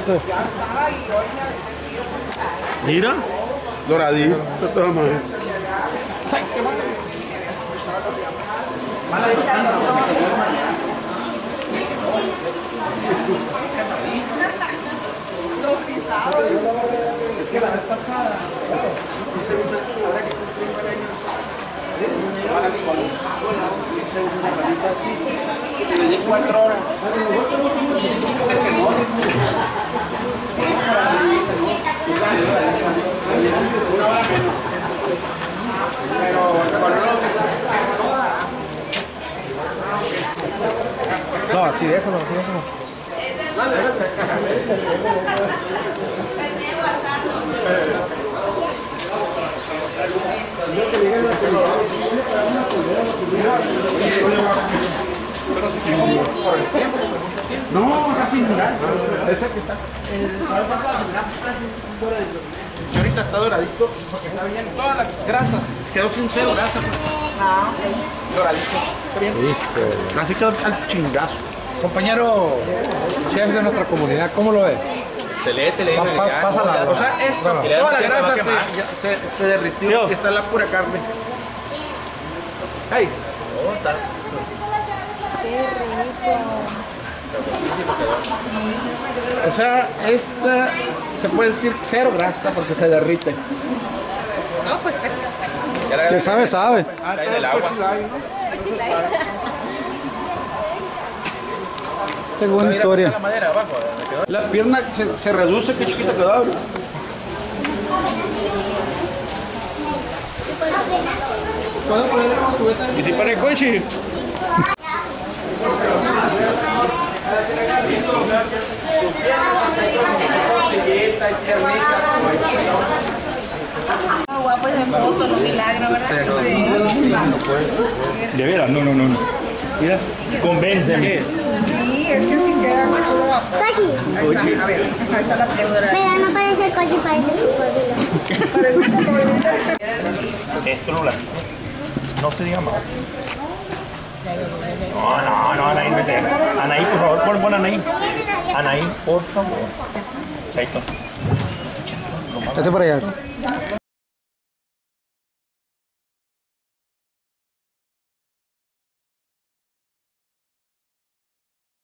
Mira. Doradito, de todas maneras. Es que la vez pasada hice ahora que cumplí 9 años, para mí, hice una ramita así, y le di 4 horas. Una hora menos. Pero con No, así déjalo, así déjalo. no, casi mirar. Ese que está. La vez pasada se miraba casi doradito. Y ahorita está doradito porque está bien. Todas las grasas. Quedó sin cero grasa. Pues. No, doradito. Está bien. Así quedó al chingazo. Compañero chef de nuestra comunidad, ¿cómo lo ves? Excelente, le digo. Pásala. O sea, esto, toda la grasa se derritió y está la pura carne. Hey. O sea, esta se puede decir cero grasa porque se derrite. No, pues Que sabe, sabe. Cae del agua. Qué buena historia. La madera abajo. La pierna se reduce, qué chiquita quedó. ¿Puedo ponerle una cubeta? Y si para el coche. guapo ese foto, un milagro, ¿verdad? De veras, no. Mira, convénceme. Sí, es que si queda como Cochi. Ahí está, a ver, ahí está la pierna. Pero no parece cochi, parece cocodrilo. Parece un cocodrilo. Esto no se diga más. No, Anaí, vete. Anaí, por favor, pon Anaí. Anaí, por favor. Chaito. Este por allá.